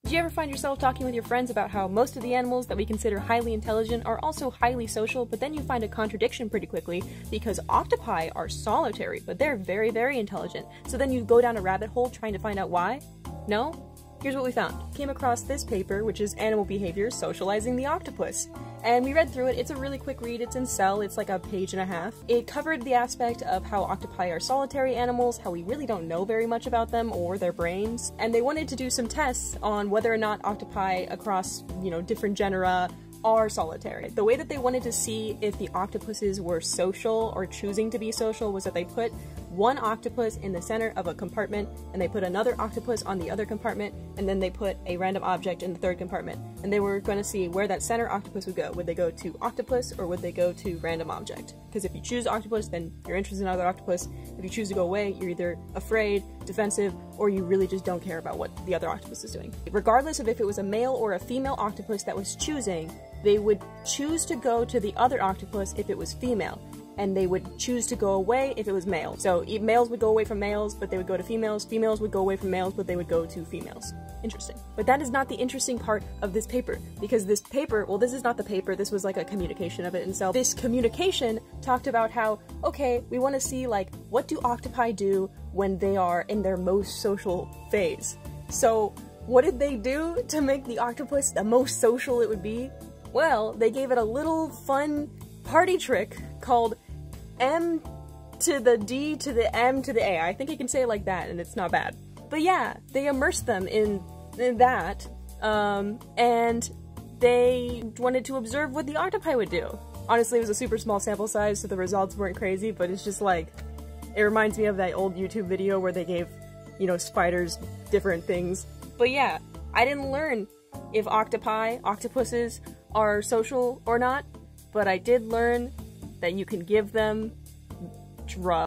Do you ever find yourself talking with your friends about how most of the animals that we consider highly intelligent are also highly social, but then you find a contradiction pretty quickly because octopi are solitary, but they're very, very intelligent. So then you go down a rabbit hole trying to find out why? No? Here's what we found. Came across this paper, which is Animal Behavior, Socializing the Octopus. And we read through it. It's a really quick read. It's in Cell. It's like a page and a half. It covered the aspect of how octopi are solitary animals, how we really don't know very much about them or their brains. And they wanted to do some tests on whether or not octopi across, different genera are solitary. The way that they wanted to see if the octopuses were social or choosing to be social was that they put one octopus in the center of a compartment, and they put another octopus on the other compartment, and then they put a random object in the third compartment. And they were going to see where that center octopus would go. Would they go to octopus or would they go to random object? Because if you choose octopus, then you're interested in other octopus. If you choose to go away, you're either afraid, defensive, or you really just don't care about what the other octopus is doing. Regardless of if it was a male or a female octopus that was choosing, they would choose to go to the other octopus if it was female, and they would choose to go away if it was male. So males would go away from males, but they would go to females. Females would go away from males, but they would go to females. Interesting. But that is not the interesting part of this paper, because this paper, well, this is not the paper, this was like a communication of it in Cell. This communication talked about how, okay, we want to see, like, what do octopi do when they are in their most social phase? So what did they do to make the octopus the most social it would be? Well, they gave it a little fun party trick called M to the D to the M to the A. I think I can say it like that, and it's not bad. But yeah, they immersed them in that, and they wanted to observe what the octopi would do. Honestly, it was a super small sample size, so the results weren't crazy, but it's just like, it reminds me of that old YouTube video where they gave, spiders different things. But yeah, I didn't learn if octopuses, are social or not, but I did learn that you can give them drugs.